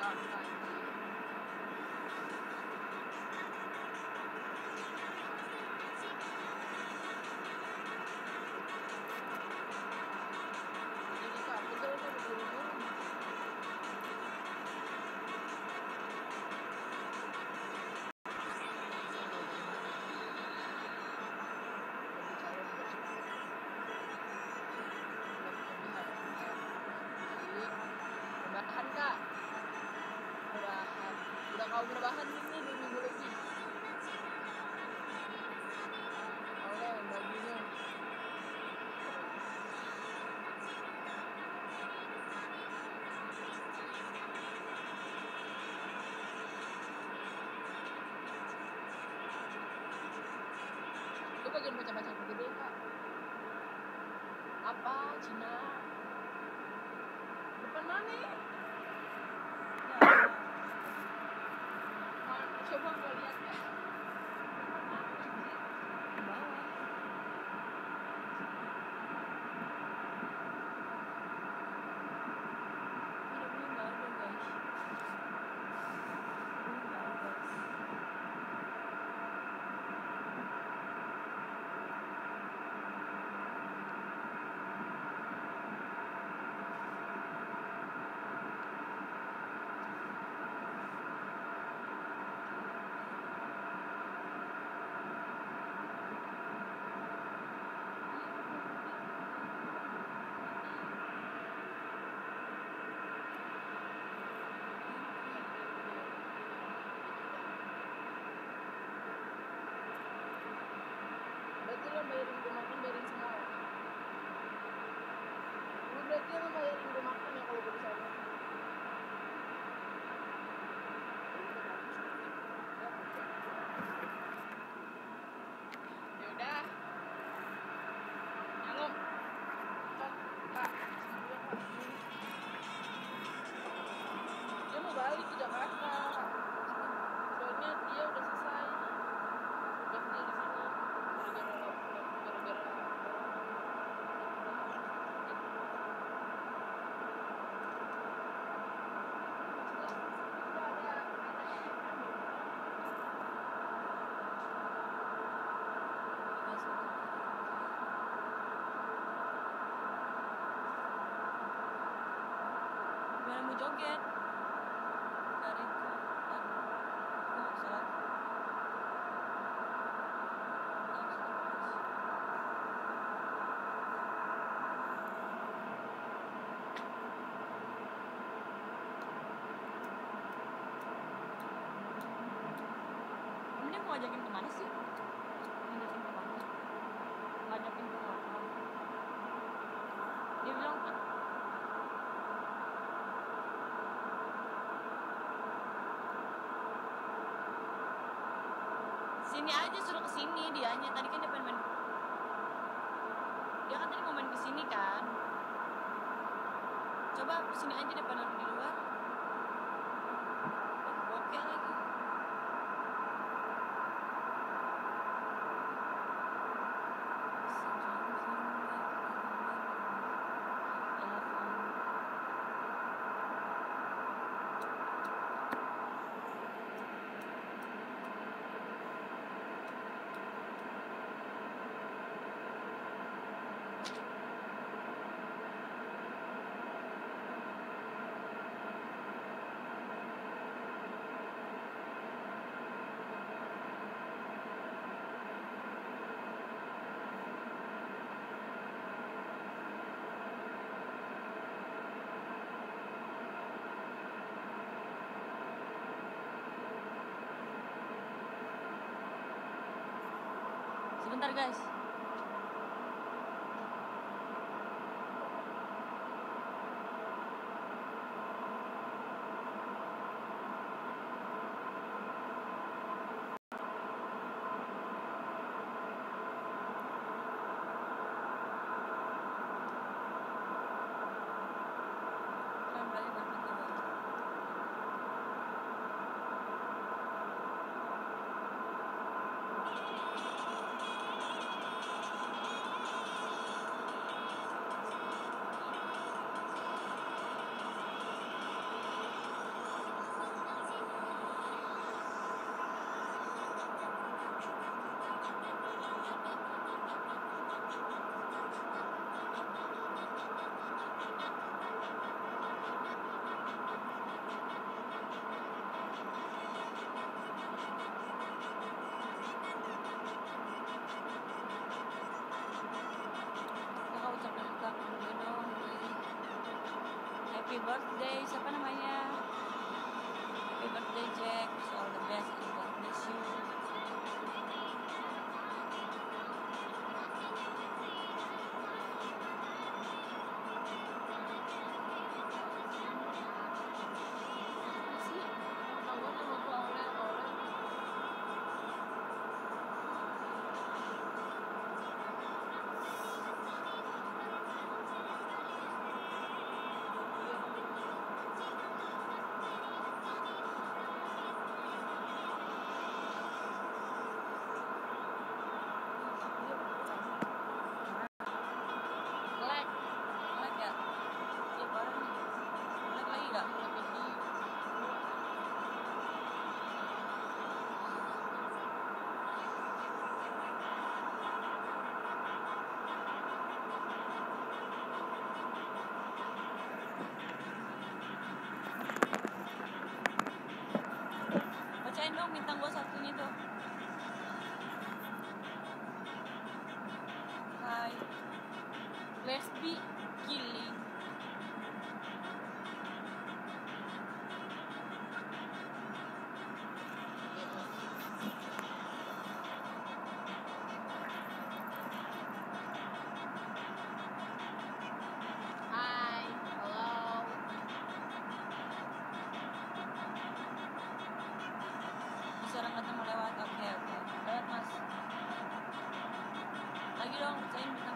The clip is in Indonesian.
Rebahan kak, rebahan. Udah kau rebahan ini 2 minggu lagi. Oleh bajunya. Itu bagian baca-baca gede kak. Apa Cina? Depan mana? Ya. Coba kau lihat ya. Berarti lo bayarin gue makan, bayarin semua ya? Lu berarti lo bayarin gue makan ya kalau gue di sana? Ya udah. Halo. Kak. Dia mau balik ke Jakarta. Soalnya dia udah selesai. Tugas dia di sini. Gimana mau joget? Dari salah. Ini mau ngajakin kemana sih? Ngajakin kemana? Ngajakin ke apa? Dia bilang sini aja, suruh kesini dianya. Tadi kan dia pengen main. Dia kan tadi mau main kesini kan. Coba kesini aja depan aku di luar. Oke lagi. Sebentar guys. happy birthday, siapa namanya? Happy birthday Jack, all the best and God bless you. Like ya? Iya parah nih. Like lagi gak? Bacain dong bintang gua satunya tuh. Hai. Let's be killing. Hai, halo. Bisa orang ketemu lewat. Oke. Lewat mas. Lagi dong bacain bintang